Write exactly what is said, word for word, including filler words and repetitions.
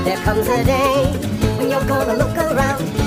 There comes a day when you're gonna look around